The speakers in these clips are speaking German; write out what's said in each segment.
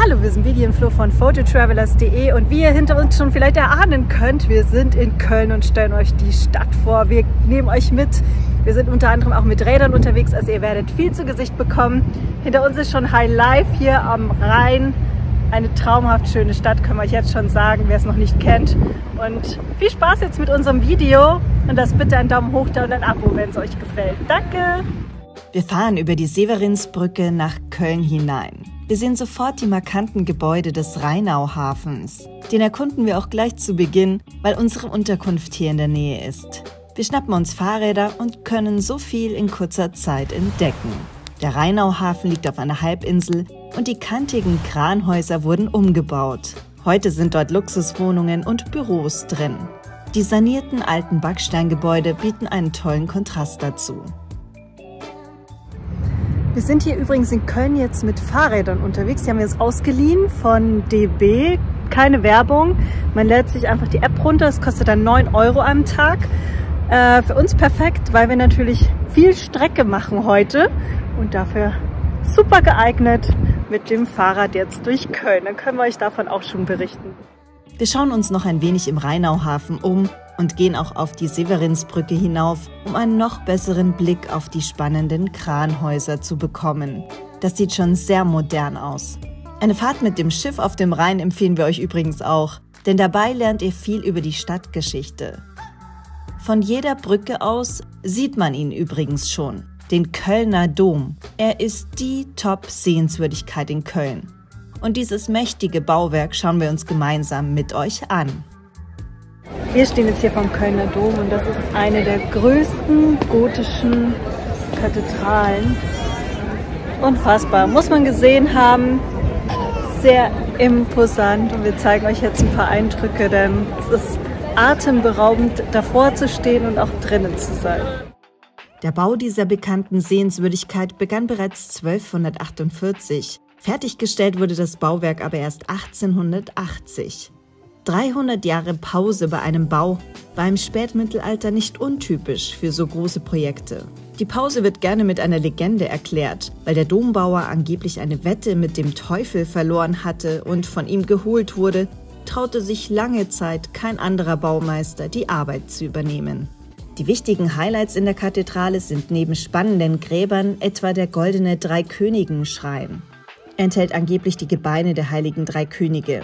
Hallo, wir sind Vidi und Flo von Phototravelers.de und wie ihr hinter uns schon vielleicht erahnen könnt, wir sind in Köln und stellen euch die Stadt vor. Wir nehmen euch mit. Wir sind unter anderem auch mit Rädern unterwegs, also ihr werdet viel zu Gesicht bekommen. Hinter uns ist schon High Life hier am Rhein. Eine traumhaft schöne Stadt, können wir euch jetzt schon sagen, wer es noch nicht kennt. Und viel Spaß jetzt mit unserem Video und lasst bitte einen Daumen hoch da und ein Abo, wenn es euch gefällt. Danke! Wir fahren über die Severinsbrücke nach Köln hinein. Wir sehen sofort die markanten Gebäude des Rheinauhafens. Den erkunden wir auch gleich zu Beginn, weil unsere Unterkunft hier in der Nähe ist. Wir schnappen uns Fahrräder und können so viel in kurzer Zeit entdecken. Der Rheinauhafen liegt auf einer Halbinsel und die kantigen Kranhäuser wurden umgebaut. Heute sind dort Luxuswohnungen und Büros drin. Die sanierten alten Backsteingebäude bieten einen tollen Kontrast dazu. Wir sind hier übrigens in Köln jetzt mit Fahrrädern unterwegs. Die haben wir jetzt ausgeliehen von DB. Keine Werbung. Man lädt sich einfach die App runter. Es kostet dann 9 € am Tag. Für uns perfekt, weil wir natürlich viel Strecke machen heute. Und dafür super geeignet mit dem Fahrrad jetzt durch Köln. Dann können wir euch davon auch schon berichten. Wir schauen uns noch ein wenig im Rheinauhafen um und gehen auch auf die Severinsbrücke hinauf, um einen noch besseren Blick auf die spannenden Kranhäuser zu bekommen. Das sieht schon sehr modern aus. Eine Fahrt mit dem Schiff auf dem Rhein empfehlen wir euch übrigens auch, denn dabei lernt ihr viel über die Stadtgeschichte. Von jeder Brücke aus sieht man ihn übrigens schon, den Kölner Dom. Er ist die Top-Sehenswürdigkeit in Köln. Und dieses mächtige Bauwerk schauen wir uns gemeinsam mit euch an. Wir stehen jetzt hier vom Kölner Dom und das ist eine der größten gotischen Kathedralen. Unfassbar, muss man gesehen haben. Sehr imposant und wir zeigen euch jetzt ein paar Eindrücke, denn es ist atemberaubend, davor zu stehen und auch drinnen zu sein. Der Bau dieser bekannten Sehenswürdigkeit begann bereits 1248. Fertiggestellt wurde das Bauwerk aber erst 1880. 300 Jahre Pause bei einem Bau war im Spätmittelalter nicht untypisch für so große Projekte. Die Pause wird gerne mit einer Legende erklärt, weil der Dombauer angeblich eine Wette mit dem Teufel verloren hatte und von ihm geholt wurde, traute sich lange Zeit kein anderer Baumeister, die Arbeit zu übernehmen. Die wichtigen Highlights in der Kathedrale sind neben spannenden Gräbern etwa der goldene Dreikönigen-Schrein. Er enthält angeblich die Gebeine der heiligen drei Könige.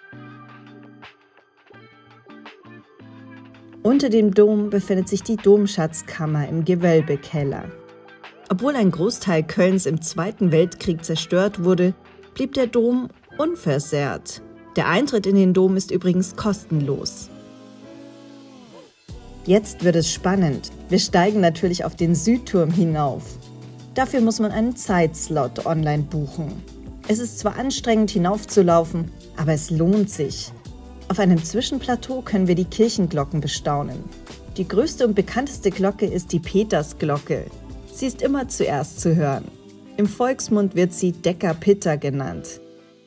Unter dem Dom befindet sich die Domschatzkammer im Gewölbekeller. Obwohl ein Großteil Kölns im Zweiten Weltkrieg zerstört wurde, blieb der Dom unversehrt. Der Eintritt in den Dom ist übrigens kostenlos. Jetzt wird es spannend. Wir steigen natürlich auf den Südturm hinauf. Dafür muss man einen Zeitslot online buchen. Es ist zwar anstrengend hinaufzulaufen, aber es lohnt sich. Auf einem Zwischenplateau können wir die Kirchenglocken bestaunen. Die größte und bekannteste Glocke ist die Petersglocke. Sie ist immer zuerst zu hören. Im Volksmund wird sie Deckerpitter genannt.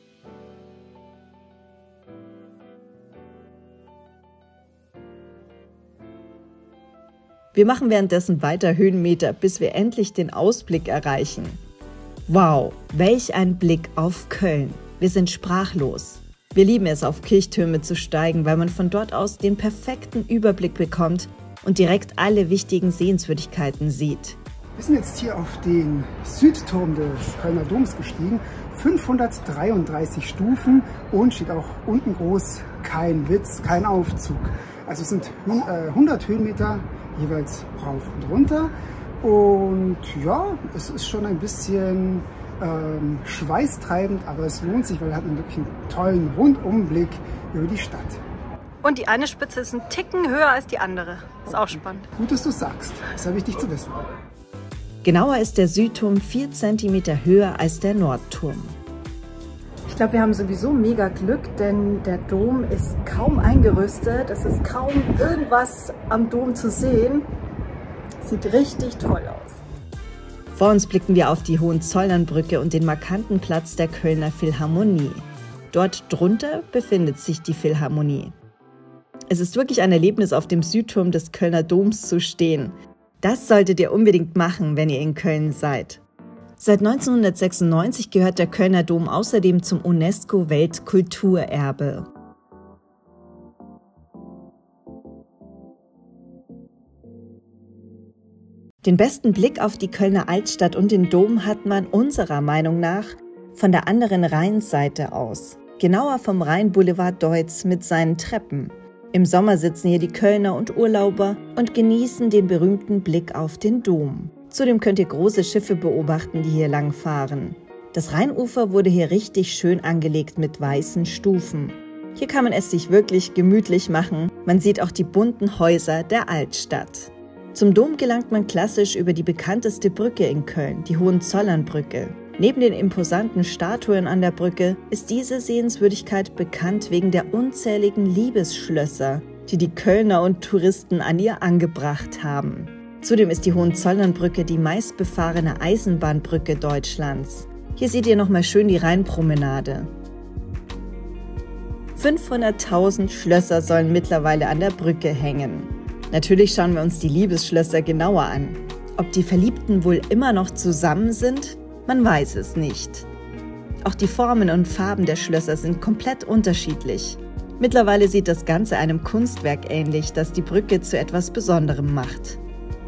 Wir machen währenddessen weiter Höhenmeter, bis wir endlich den Ausblick erreichen. Wow, welch ein Blick auf Köln! Wir sind sprachlos. Wir lieben es, auf Kirchtürme zu steigen, weil man von dort aus den perfekten Überblick bekommt und direkt alle wichtigen Sehenswürdigkeiten sieht. Wir sind jetzt hier auf den Südturm des Kölner Doms gestiegen. 533 Stufen und steht auch unten groß, kein Witz, kein Aufzug. Also es sind 100 Höhenmeter jeweils rauf und runter. Und ja, es ist schon ein bisschen schweißtreibend, aber es lohnt sich, weil er hat wirklich einen tollen Rundumblick über die Stadt. Und die eine Spitze ist ein Ticken höher als die andere. Ist auch spannend. Gut, dass du es sagst. Das ist ja wichtig zu wissen. Genauer ist der Südturm 4 cm höher als der Nordturm. Ich glaube, wir haben sowieso mega Glück, denn der Dom ist kaum eingerüstet. Es ist kaum irgendwas am Dom zu sehen. Sieht richtig toll aus. Vor uns blicken wir auf die Hohenzollernbrücke und den markanten Platz der Kölner Philharmonie. Dort drunter befindet sich die Philharmonie. Es ist wirklich ein Erlebnis, auf dem Südturm des Kölner Doms zu stehen. Das solltet ihr unbedingt machen, wenn ihr in Köln seid. Seit 1996 gehört der Kölner Dom außerdem zum UNESCO-Weltkulturerbe. Den besten Blick auf die Kölner Altstadt und den Dom hat man unserer Meinung nach von der anderen Rheinseite aus, genauer vom Rheinboulevard Deutz mit seinen Treppen. Im Sommer sitzen hier die Kölner und Urlauber und genießen den berühmten Blick auf den Dom. Zudem könnt ihr große Schiffe beobachten, die hier lang fahren. Das Rheinufer wurde hier richtig schön angelegt mit weißen Stufen. Hier kann man es sich wirklich gemütlich machen. Man sieht auch die bunten Häuser der Altstadt. Zum Dom gelangt man klassisch über die bekannteste Brücke in Köln, die Hohenzollernbrücke. Neben den imposanten Statuen an der Brücke ist diese Sehenswürdigkeit bekannt wegen der unzähligen Liebesschlösser, die die Kölner und Touristen an ihr angebracht haben. Zudem ist die Hohenzollernbrücke die meistbefahrene Eisenbahnbrücke Deutschlands. Hier seht ihr nochmal schön die Rheinpromenade. 500.000 Schlösser sollen mittlerweile an der Brücke hängen. Natürlich schauen wir uns die Liebesschlösser genauer an. Ob die Verliebten wohl immer noch zusammen sind? Man weiß es nicht. Auch die Formen und Farben der Schlösser sind komplett unterschiedlich. Mittlerweile sieht das Ganze einem Kunstwerk ähnlich, das die Brücke zu etwas Besonderem macht.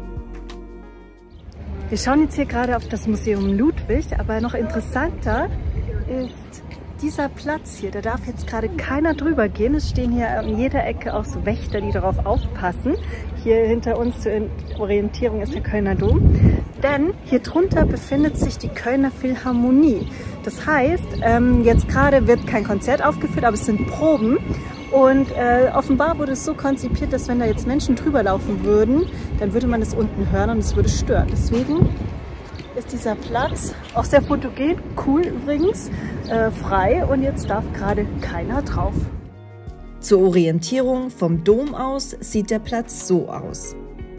Wir schauen jetzt hier gerade auf das Museum Ludwig, aber noch interessanter ist dieser Platz hier. Da darf jetzt gerade keiner drüber gehen. Es stehen hier an jeder Ecke auch so Wächter, die darauf aufpassen. Hier hinter uns zur Orientierung ist der Kölner Dom. Denn hier drunter befindet sich die Kölner Philharmonie. Das heißt, jetzt gerade wird kein Konzert aufgeführt, aber es sind Proben. Und offenbar wurde es so konzipiert, dass wenn da jetzt Menschen drüber laufen würden, dann würde man es unten hören und es würde stören. Deswegen ist dieser Platz auch sehr fotogen, cool übrigens, frei und jetzt darf gerade keiner drauf. Zur Orientierung vom Dom aus sieht der Platz so aus.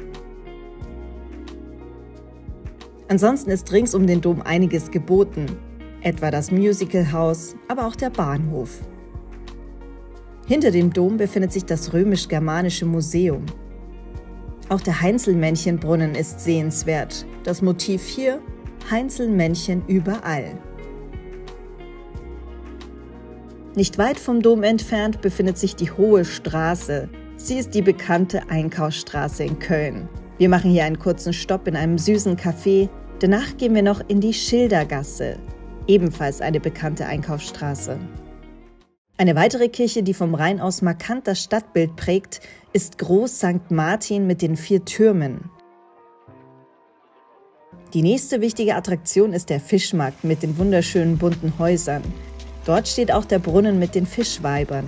Ansonsten ist rings um den Dom einiges geboten, etwa das Musicalhaus, aber auch der Bahnhof. Hinter dem Dom befindet sich das Römisch-Germanische Museum. Auch der Heinzelmännchenbrunnen ist sehenswert. Das Motiv hier: Heinzelmännchen überall. Nicht weit vom Dom entfernt befindet sich die Hohe Straße. Sie ist die bekannte Einkaufsstraße in Köln. Wir machen hier einen kurzen Stopp in einem süßen Café. Danach gehen wir noch in die Schildergasse, ebenfalls eine bekannte Einkaufsstraße. Eine weitere Kirche, die vom Rhein aus markant das Stadtbild prägt, ist Groß St. Martin mit den 4 Türmen. Die nächste wichtige Attraktion ist der Fischmarkt mit den wunderschönen bunten Häusern. Dort steht auch der Brunnen mit den Fischweibern.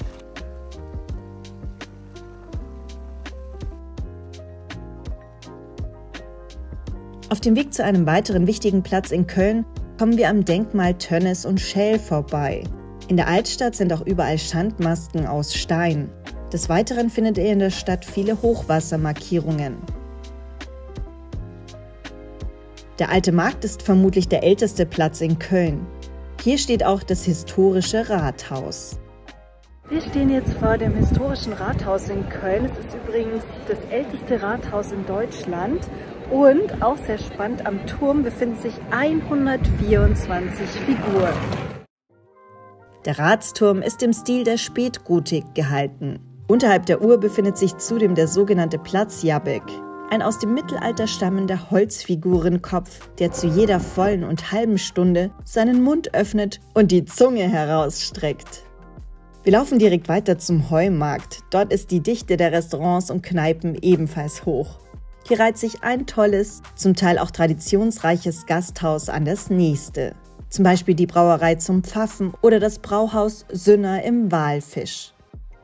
Auf dem Weg zu einem weiteren wichtigen Platz in Köln kommen wir am Denkmal Tönnes und Schell vorbei. In der Altstadt sind auch überall Schandmasken aus Stein. Des Weiteren findet ihr in der Stadt viele Hochwassermarkierungen. Der Alte Markt ist vermutlich der älteste Platz in Köln. Hier steht auch das historische Rathaus. Wir stehen jetzt vor dem historischen Rathaus in Köln. Es ist übrigens das älteste Rathaus in Deutschland. Und auch sehr spannend, am Turm befinden sich 124 Figuren. Der Ratsturm ist im Stil der Spätgotik gehalten. Unterhalb der Uhr befindet sich zudem der sogenannte Platzjabek, ein aus dem Mittelalter stammender Holzfigurenkopf, der zu jeder vollen und halben Stunde seinen Mund öffnet und die Zunge herausstreckt. Wir laufen direkt weiter zum Heumarkt. Dort ist die Dichte der Restaurants und Kneipen ebenfalls hoch. Hier reiht sich ein tolles, zum Teil auch traditionsreiches Gasthaus an das nächste. Zum Beispiel die Brauerei zum Pfaffen oder das Brauhaus Sünner im Walfisch.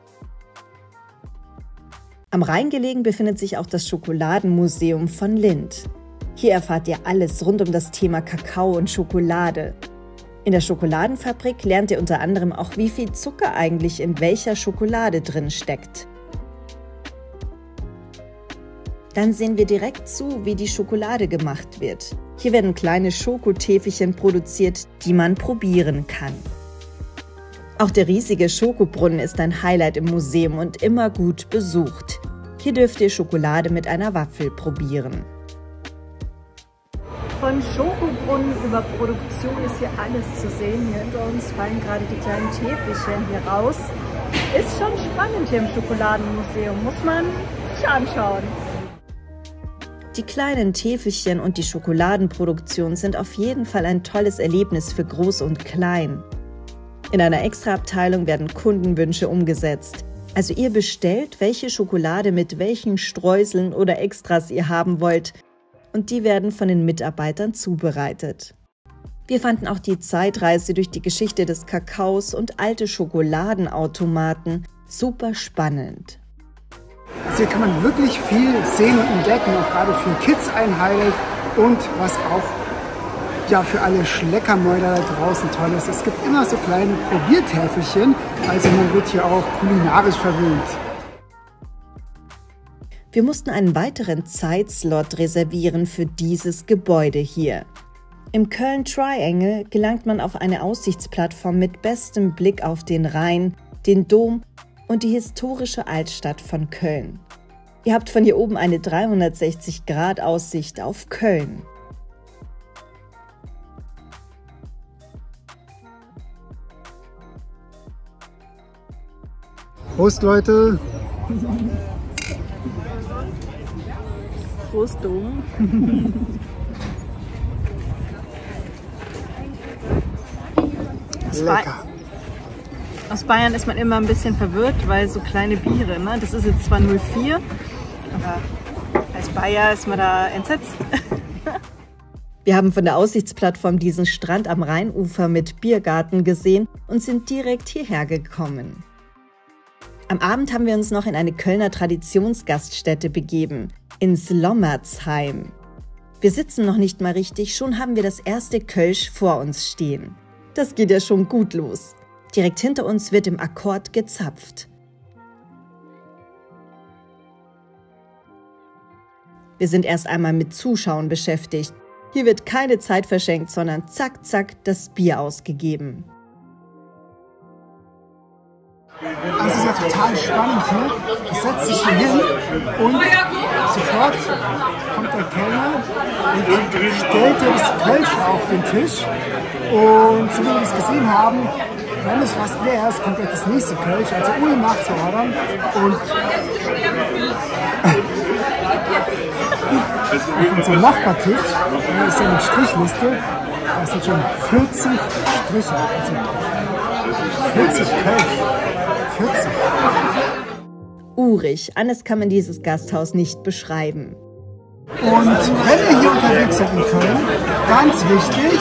Am Rhein gelegen befindet sich auch das Schokoladenmuseum von Lindt. Hier erfahrt ihr alles rund um das Thema Kakao und Schokolade. In der Schokoladenfabrik lernt ihr unter anderem auch, wie viel Zucker eigentlich in welcher Schokolade drin steckt. Dann sehen wir direkt zu, wie die Schokolade gemacht wird. Hier werden kleine Schokotäfelchen produziert, die man probieren kann. Auch der riesige Schokobrunnen ist ein Highlight im Museum und immer gut besucht. Hier dürft ihr Schokolade mit einer Waffel probieren. Von Schokobrunnen über Produktion ist hier alles zu sehen. Hier hinter uns fallen gerade die kleinen Täfelchen hier raus. Ist schon spannend hier im Schokoladenmuseum, muss man sich anschauen. Die kleinen Täfelchen und die Schokoladenproduktion sind auf jeden Fall ein tolles Erlebnis für Groß und Klein. In einer Extraabteilung werden Kundenwünsche umgesetzt. Also ihr bestellt, welche Schokolade mit welchen Streuseln oder Extras ihr haben wollt. Und die werden von den Mitarbeitern zubereitet. Wir fanden auch die Zeitreise durch die Geschichte des Kakaos und alte Schokoladenautomaten super spannend. Also hier kann man wirklich viel sehen und entdecken, auch gerade für Kids ein Highlight und was auch ja, für alle Schleckermäuler da draußen toll ist. Es gibt immer so kleine Probiertäfelchen, also man wird hier auch kulinarisch verwöhnt. Wir mussten einen weiteren Zeitslot reservieren für dieses Gebäude hier. Im Köln Triangle gelangt man auf eine Aussichtsplattform mit bestem Blick auf den Rhein, den Dom und die historische Altstadt von Köln. Ihr habt von hier oben eine 360-Grad-Aussicht auf Köln. Prost, Leute! Prost, Dom! Lecker! Aus Bayern ist man immer ein bisschen verwirrt, weil so kleine Biere, ne? Das ist jetzt zwar 04, aber als Bayer ist man da entsetzt. Wir haben von der Aussichtsplattform diesen Strand am Rheinufer mit Biergarten gesehen und sind direkt hierher gekommen. Am Abend haben wir uns noch in eine Kölner Traditionsgaststätte begeben, ins Lommertsheim. Wir sitzen noch nicht mal richtig, schon haben wir das erste Kölsch vor uns stehen. Das geht ja schon gut los. Direkt hinter uns wird im Akkord gezapft. Wir sind erst einmal mit Zuschauen beschäftigt. Hier wird keine Zeit verschenkt, sondern zack, zack, das Bier ausgegeben. Also es ist ja total spannend hier. Es setzt sich hier hin und sofort kommt der Kellner und stellt dir das Kölsch auf den Tisch. Und so wie wir es gesehen haben, wenn es fast leer ist, kommt gleich das nächste Kölsch, also ohne nachzuordern. Und auf unserem Nachbartisch, da ist ja eine Strichliste, da sind schon 40 Striche, also 40 Kölsch. 40. Urig, anders kann man dieses Gasthaus nicht beschreiben. Und wenn ihr hier unterwegs seid in Köln, ganz wichtig,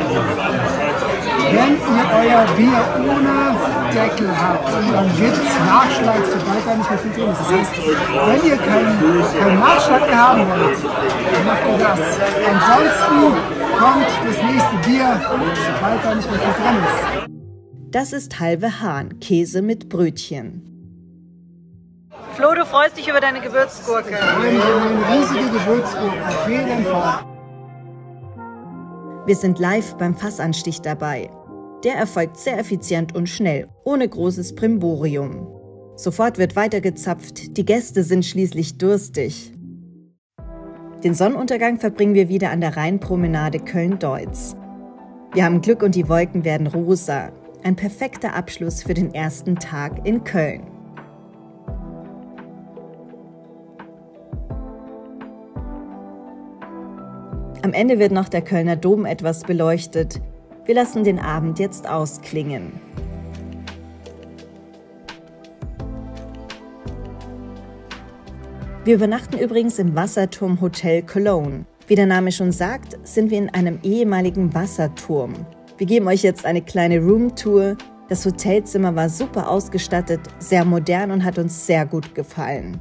wenn ihr euer Bier ohne Deckel habt, dann gibt es Nachschlag, sobald da nicht mehr viel drin ist. Das heißt, wenn ihr keinen Nachschlag mehr haben wollt, dann macht ihr das. Ansonsten kommt das nächste Bier, sobald da nicht mehr viel drin ist. Das ist halbe Hahn, Käse mit Brötchen. Flo, du freust dich über deine Gewürzgurke. Ich freue mich über eine riesige Gewürzgurke, auf jeden Fall. Wir sind live beim Fassanstich dabei. Der erfolgt sehr effizient und schnell, ohne großes Brimborium. Sofort wird weitergezapft, die Gäste sind schließlich durstig. Den Sonnenuntergang verbringen wir wieder an der Rheinpromenade Köln-Deutz. Wir haben Glück und die Wolken werden rosa. Ein perfekter Abschluss für den ersten Tag in Köln. Am Ende wird noch der Kölner Dom etwas beleuchtet. Wir lassen den Abend jetzt ausklingen. Wir übernachten übrigens im Wasserturm Hotel Cologne. Wie der Name schon sagt, sind wir in einem ehemaligen Wasserturm. Wir geben euch jetzt eine kleine Roomtour. Das Hotelzimmer war super ausgestattet, sehr modern und hat uns sehr gut gefallen.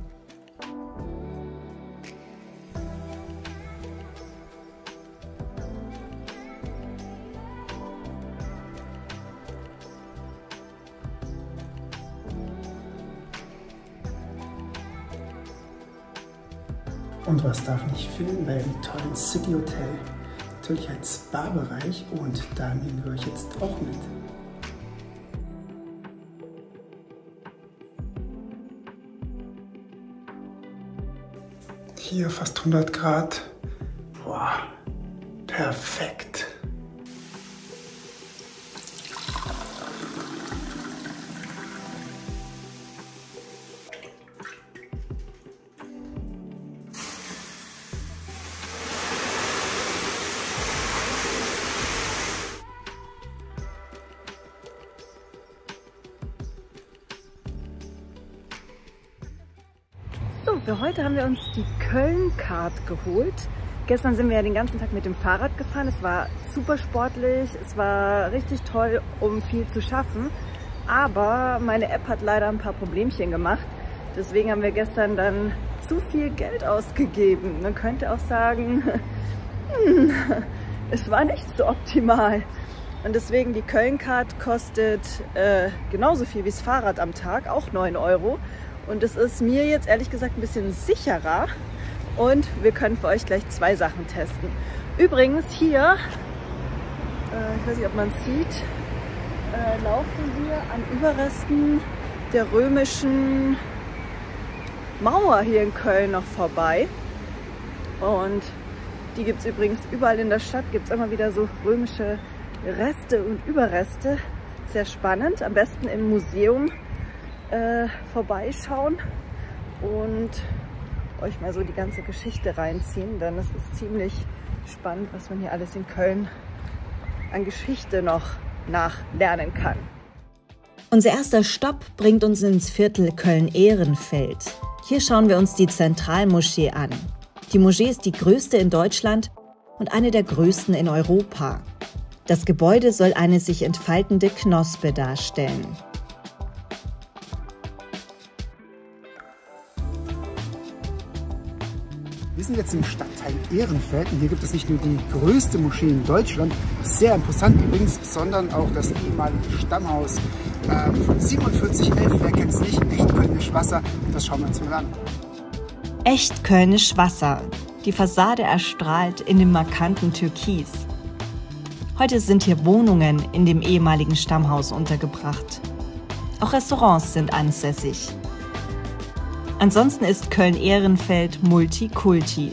Und was darf nicht fehlen bei einem tollen City Hotel? Natürlich ein Spa-Bereich und da nehmen wir euch jetzt auch mit. Hier fast 100 Grad. Boah, Perfekt. So, für heute haben wir uns die Köln-Card geholt. Gestern sind wir ja den ganzen Tag mit dem Fahrrad gefahren. Es war super sportlich, es war richtig toll, um viel zu schaffen. Aber meine App hat leider ein paar Problemchen gemacht. Deswegen haben wir gestern dann zu viel Geld ausgegeben. Man könnte auch sagen, es war nicht so optimal. Und deswegen die Köln-Card kostet genauso viel wie das Fahrrad am Tag, auch 9 €. Und es ist mir jetzt ehrlich gesagt ein bisschen sicherer und wir können für euch gleich 2 Sachen testen. Übrigens hier, ich weiß nicht, ob man es sieht, laufen wir an Überresten der römischen Mauer hier in Köln noch vorbei. Und die gibt es übrigens überall in der Stadt, gibt es immer wieder so römische Reste und Überreste. Sehr spannend, am besten im Museum vorbeischauen und euch mal so die ganze Geschichte reinziehen, denn es ist ziemlich spannend, was man hier alles in Köln an Geschichte noch nachlernen kann. Unser erster Stopp bringt uns ins Viertel Köln-Ehrenfeld. Hier schauen wir uns die Zentralmoschee an. Die Moschee ist die größte in Deutschland und eine der größten in Europa. Das Gebäude soll eine sich entfaltende Knospe darstellen. Wir sind jetzt im Stadtteil Ehrenfeld und hier gibt es nicht nur die größte Moschee in Deutschland, sehr imposant übrigens, sondern auch das ehemalige Stammhaus von 4711, wer kennt es nicht, echt kölnisch Wasser, und das schauen wir uns mal an. Echt kölnisch Wasser. Die Fassade erstrahlt in dem markanten Türkis. Heute sind hier Wohnungen in dem ehemaligen Stammhaus untergebracht. Auch Restaurants sind ansässig. Ansonsten ist Köln-Ehrenfeld Multikulti.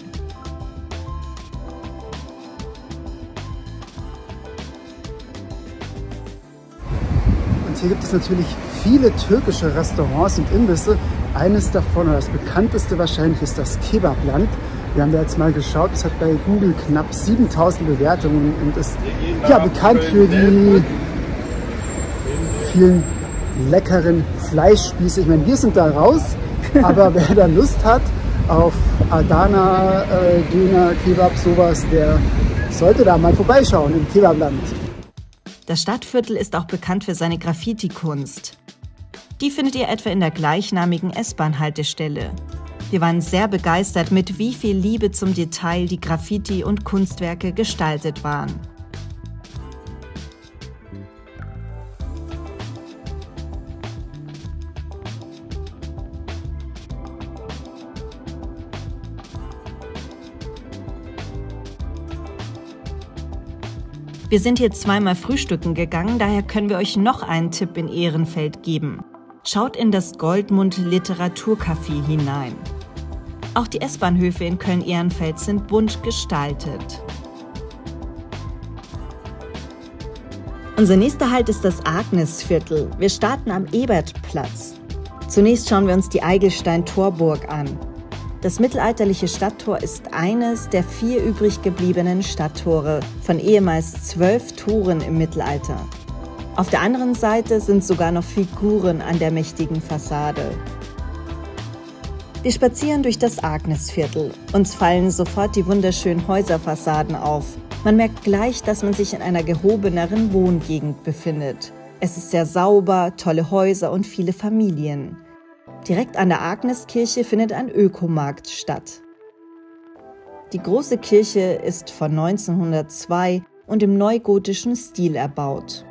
Und hier gibt es natürlich viele türkische Restaurants und Imbisse. Eines davon, oder das bekannteste wahrscheinlich, ist das Kebabland. Wir haben da jetzt mal geschaut, es hat bei Google knapp 7000 Bewertungen und ist ja bekannt für die vielen leckeren Fleischspieße. Ich meine, wir sind da raus. Aber wer da Lust hat auf Adana, Döner, Kebab, sowas, der sollte da mal vorbeischauen im Kebabland. Das Stadtviertel ist auch bekannt für seine Graffiti-Kunst. Die findet ihr etwa in der gleichnamigen S-Bahn-Haltestelle. Wir waren sehr begeistert, mit wie viel Liebe zum Detail die Graffiti und Kunstwerke gestaltet waren. Wir sind hier zweimal frühstücken gegangen, daher können wir euch noch einen Tipp in Ehrenfeld geben. Schaut in das Goldmund Literaturcafé hinein. Auch die S-Bahnhöfe in Köln-Ehrenfeld sind bunt gestaltet. Unser nächster Halt ist das Agnesviertel. Wir starten am Ebertplatz. Zunächst schauen wir uns die Eigelstein-Torburg an. Das mittelalterliche Stadttor ist eines der 4 übrig gebliebenen Stadttore von ehemals 12 Toren im Mittelalter. Auf der anderen Seite sind sogar noch Figuren an der mächtigen Fassade. Wir spazieren durch das Agnesviertel. Uns fallen sofort die wunderschönen Häuserfassaden auf. Man merkt gleich, dass man sich in einer gehobeneren Wohngegend befindet. Es ist sehr sauber, tolle Häuser und viele Familien. Direkt an der Agneskirche findet ein Ökomarkt statt. Die große Kirche ist von 1902 und im neugotischen Stil erbaut.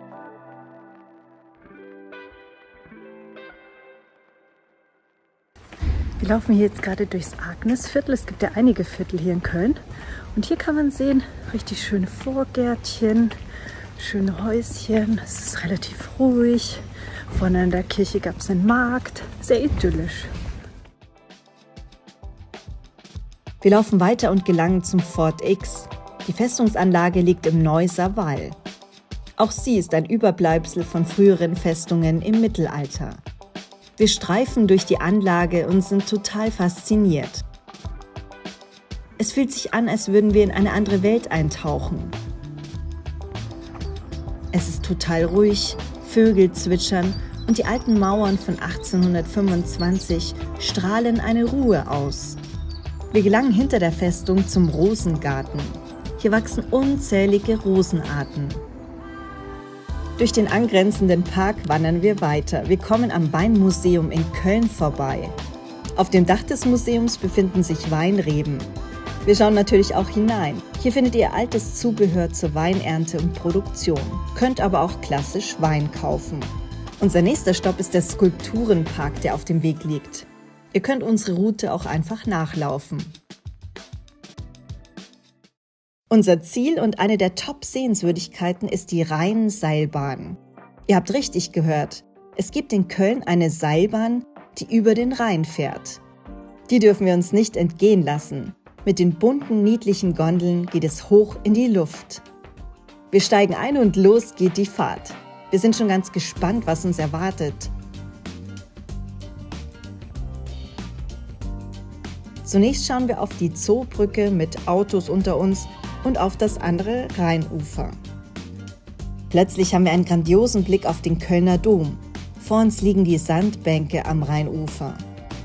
Wir laufen hier jetzt gerade durchs Agnesviertel. Es gibt ja einige Viertel hier in Köln. Und hier kann man sehen, richtig schöne Vorgärtchen, schöne Häuschen. Es ist relativ ruhig. Vorne an der Kirche gab es einen Markt. Sehr idyllisch. Wir laufen weiter und gelangen zum Fort X. Die Festungsanlage liegt im Neusser Wall. Auch sie ist ein Überbleibsel von früheren Festungen im Mittelalter. Wir streifen durch die Anlage und sind total fasziniert. Es fühlt sich an, als würden wir in eine andere Welt eintauchen. Es ist total ruhig, Vögel zwitschern und die alten Mauern von 1825 strahlen eine Ruhe aus. Wir gelangen hinter der Festung zum Rosengarten. Hier wachsen unzählige Rosenarten. Durch den angrenzenden Park wandern wir weiter. Wir kommen am Weinmuseum in Köln vorbei. Auf dem Dach des Museums befinden sich Weinreben. Wir schauen natürlich auch hinein. Hier findet ihr altes Zubehör zur Weinernte und Produktion, könnt aber auch klassisch Wein kaufen. Unser nächster Stopp ist der Skulpturenpark, der auf dem Weg liegt. Ihr könnt unsere Route auch einfach nachlaufen. Unser Ziel und eine der Top-Sehenswürdigkeiten ist die Rhein-Seilbahn. Ihr habt richtig gehört, es gibt in Köln eine Seilbahn, die über den Rhein fährt. Die dürfen wir uns nicht entgehen lassen. Mit den bunten, niedlichen Gondeln geht es hoch in die Luft. Wir steigen ein und los geht die Fahrt. Wir sind schon ganz gespannt, was uns erwartet. Zunächst schauen wir auf die Zoobrücke mit Autos unter uns und auf das andere Rheinufer. Plötzlich haben wir einen grandiosen Blick auf den Kölner Dom. Vor uns liegen die Sandbänke am Rheinufer.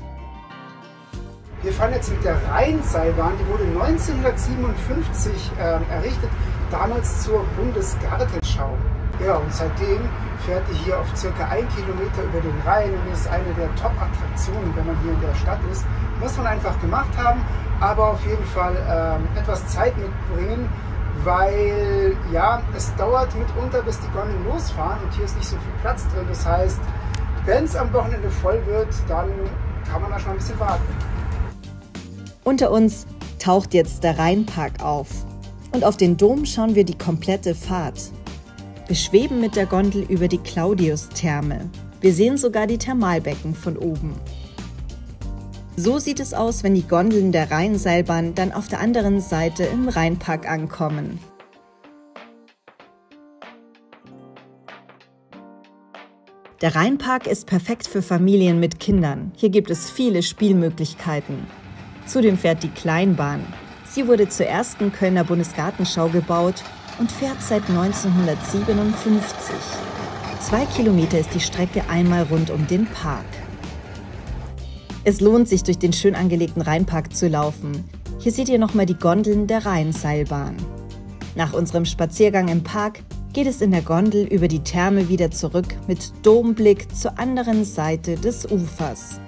Wir fahren jetzt mit der Rheinseilbahn, die wurde 1957 errichtet, damals zur Bundesgartenschau. Ja, und seitdem fährt die hier auf ca. 1 Kilometer über den Rhein und ist eine der Top-Attraktionen, wenn man hier in der Stadt ist. Muss man einfach gemacht haben, aber auf jeden Fall etwas Zeit mitbringen, weil ja, es dauert mitunter, bis die Gondeln losfahren und hier ist nicht so viel Platz drin. Das heißt, wenn es am Wochenende voll wird, dann kann man da schon ein bisschen warten. Unter uns taucht jetzt der Rheinpark auf und auf den Dom schauen wir die komplette Fahrt. Wir schweben mit der Gondel über die Claudius-Therme. Wir sehen sogar die Thermalbecken von oben. So sieht es aus, wenn die Gondeln der Rheinseilbahn dann auf der anderen Seite im Rheinpark ankommen. Der Rheinpark ist perfekt für Familien mit Kindern. Hier gibt es viele Spielmöglichkeiten. Zudem fährt die Kleinbahn. Sie wurde zur ersten Kölner Bundesgartenschau gebaut und fährt seit 1957. 2 Kilometer ist die Strecke einmal rund um den Park. Es lohnt sich, durch den schön angelegten Rheinpark zu laufen. Hier seht ihr nochmal die Gondeln der Rheinseilbahn. Nach unserem Spaziergang im Park geht es in der Gondel über die Therme wieder zurück mit Domblick zur anderen Seite des Ufers.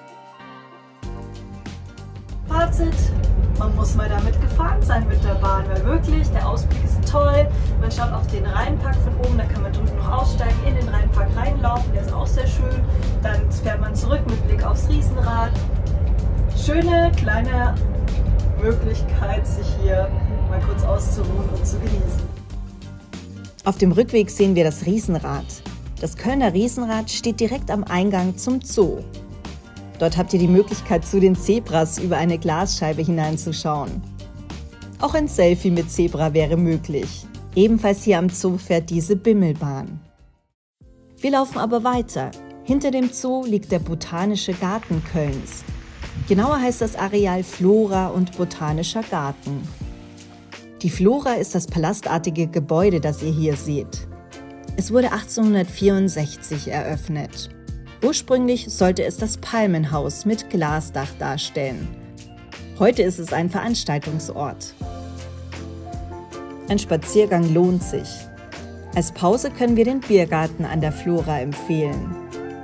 Fazit, man muss mal damit gefahren sein mit der Bahn, weil wirklich, der Ausblick ist toll. Man schaut auf den Rheinpark von oben, da kann man drüben noch aussteigen, in den Rheinpark reinlaufen, der ist auch sehr schön. Dann fährt man zurück mit Blick aufs Riesenrad. Schöne kleine Möglichkeit, sich hier mal kurz auszuruhen und zu genießen. Auf dem Rückweg sehen wir das Riesenrad. Das Kölner Riesenrad steht direkt am Eingang zum Zoo. Dort habt ihr die Möglichkeit, zu den Zebras über eine Glasscheibe hineinzuschauen. Auch ein Selfie mit Zebra wäre möglich. Ebenfalls hier am Zoo fährt diese Bimmelbahn. Wir laufen aber weiter. Hinter dem Zoo liegt der Botanische Garten Kölns. Genauer heißt das Areal Flora und Botanischer Garten. Die Flora ist das palastartige Gebäude, das ihr hier seht. Es wurde 1864 eröffnet. Ursprünglich sollte es das Palmenhaus mit Glasdach darstellen. Heute ist es ein Veranstaltungsort. Ein Spaziergang lohnt sich. Als Pause können wir den Biergarten an der Flora empfehlen.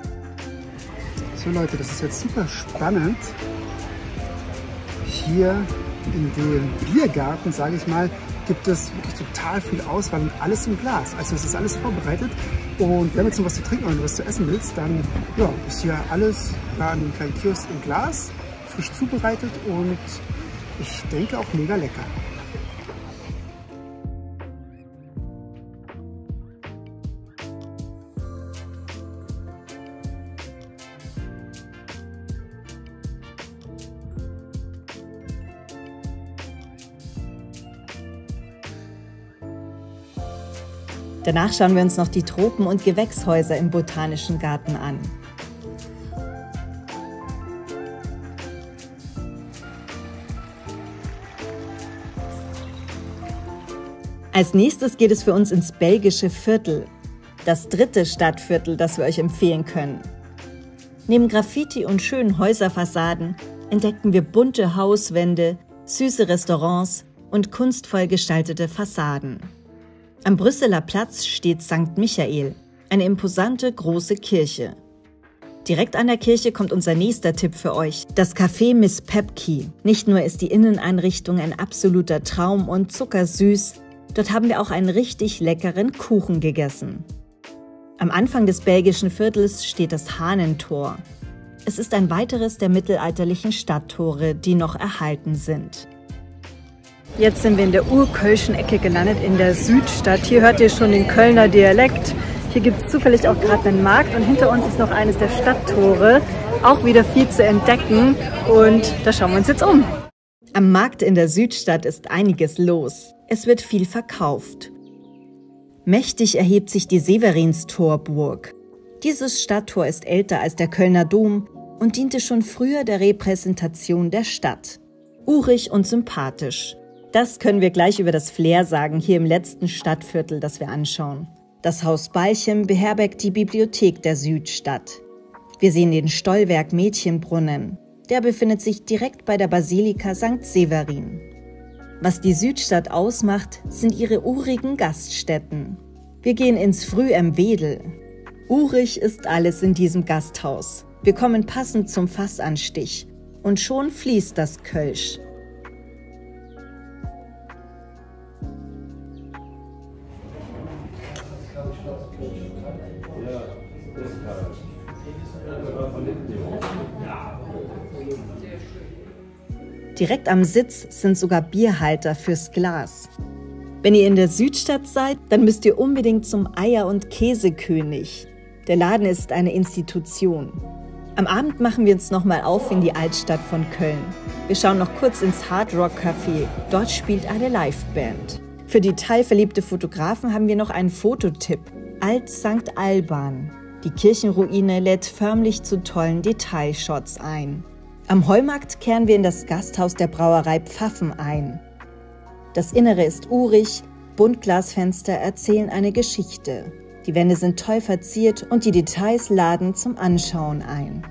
So Leute, das ist jetzt super spannend. Hier in dem Biergarten, sage ich mal, gibt es wirklich total viel Auswahl und alles im Glas. Also es ist alles vorbereitet. Und wenn du jetzt noch was zu trinken oder was zu essen willst, dann ja, ist hier alles an einem kleinen Kiosk im Glas, frisch zubereitet und ich denke auch mega lecker. Danach schauen wir uns noch die Tropen- und Gewächshäuser im Botanischen Garten an. Als nächstes geht es für uns ins belgische Viertel, das 3. Stadtviertel, das wir euch empfehlen können. Neben Graffiti und schönen Häuserfassaden entdeckten wir bunte Hauswände, süße Restaurants und kunstvoll gestaltete Fassaden. Am Brüsseler Platz steht St. Michael, eine imposante große Kirche. Direkt an der Kirche kommt unser nächster Tipp für euch, das Café Miss Pepke. Nicht nur ist die Inneneinrichtung ein absoluter Traum und zuckersüß, dort haben wir auch einen richtig leckeren Kuchen gegessen. Am Anfang des belgischen Viertels steht das Hahnentor. Es ist ein weiteres der mittelalterlichen Stadttore, die noch erhalten sind. Jetzt sind wir in der urkölschen Ecke gelandet, in der Südstadt. Hier hört ihr schon den Kölner Dialekt. Hier gibt es zufällig auch gerade einen Markt und hinter uns ist noch eines der Stadttore. Auch wieder viel zu entdecken und da schauen wir uns jetzt um. Am Markt in der Südstadt ist einiges los. Es wird viel verkauft. Mächtig erhebt sich die Severinstorburg. Dieses Stadttor ist älter als der Kölner Dom und diente schon früher der Repräsentation der Stadt. Urig und sympathisch. Das können wir gleich über das Flair sagen, hier im letzten Stadtviertel, das wir anschauen. Das Haus Balchem beherbergt die Bibliothek der Südstadt. Wir sehen den Stollwerk Mädchenbrunnen. Der befindet sich direkt bei der Basilika St. Severin. Was die Südstadt ausmacht, sind ihre urigen Gaststätten. Wir gehen ins Früh-em-Wedel. Urig ist alles in diesem Gasthaus. Wir kommen passend zum Fassanstich. Und schon fließt das Kölsch. Direkt am Sitz sind sogar Bierhalter fürs Glas. Wenn ihr in der Südstadt seid, dann müsst ihr unbedingt zum Eier- und Käsekönig. Der Laden ist eine Institution. Am Abend machen wir uns nochmal auf in die Altstadt von Köln. Wir schauen noch kurz ins Hard Rock Café. Dort spielt eine Liveband. Für detailverliebte Fotografen haben wir noch einen Fototipp. Alt St. Alban. Die Kirchenruine lädt förmlich zu tollen Detailshots ein. Am Heumarkt kehren wir in das Gasthaus der Brauerei Pfaffen ein. Das Innere ist urig, Buntglasfenster erzählen eine Geschichte. Die Wände sind toll verziert und die Details laden zum Anschauen ein.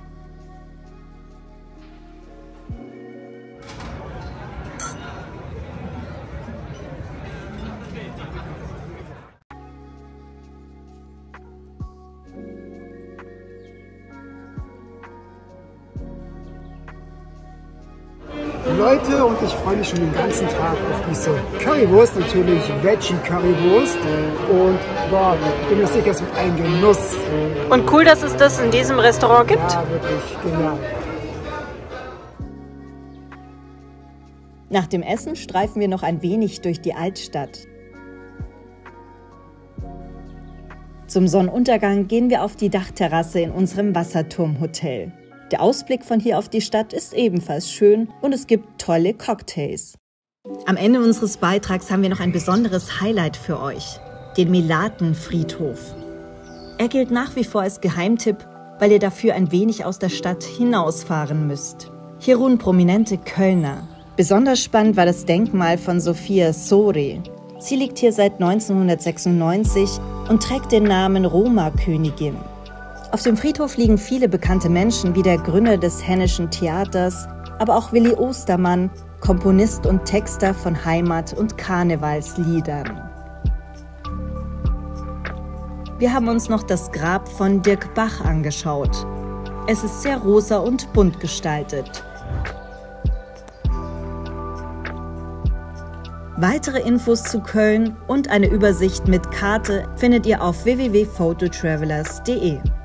Leute, und ich freue mich schon den ganzen Tag auf diese Currywurst, natürlich Veggie-Currywurst. Und boah, ich bin mir sicher, es wird ein Genuss. Und cool, dass es das in diesem Restaurant gibt. Ja, wirklich genial. Nach dem Essen streifen wir noch ein wenig durch die Altstadt. Zum Sonnenuntergang gehen wir auf die Dachterrasse in unserem Wasserturmhotel. Der Ausblick von hier auf die Stadt ist ebenfalls schön und es gibt tolle Cocktails. Am Ende unseres Beitrags haben wir noch ein besonderes Highlight für euch, den Melaten-Friedhof. Er gilt nach wie vor als Geheimtipp, weil ihr dafür ein wenig aus der Stadt hinausfahren müsst. Hier ruhen prominente Kölner. Besonders spannend war das Denkmal von Sophia Sori. Sie liegt hier seit 1996 und trägt den Namen Roma-Königin. Auf dem Friedhof liegen viele bekannte Menschen wie der Gründer des Hennischen Theaters, aber auch Willi Ostermann, Komponist und Texter von Heimat- und Karnevalsliedern. Wir haben uns noch das Grab von Dirk Bach angeschaut. Es ist sehr rosa und bunt gestaltet. Weitere Infos zu Köln und eine Übersicht mit Karte findet ihr auf www.phototravelers.de.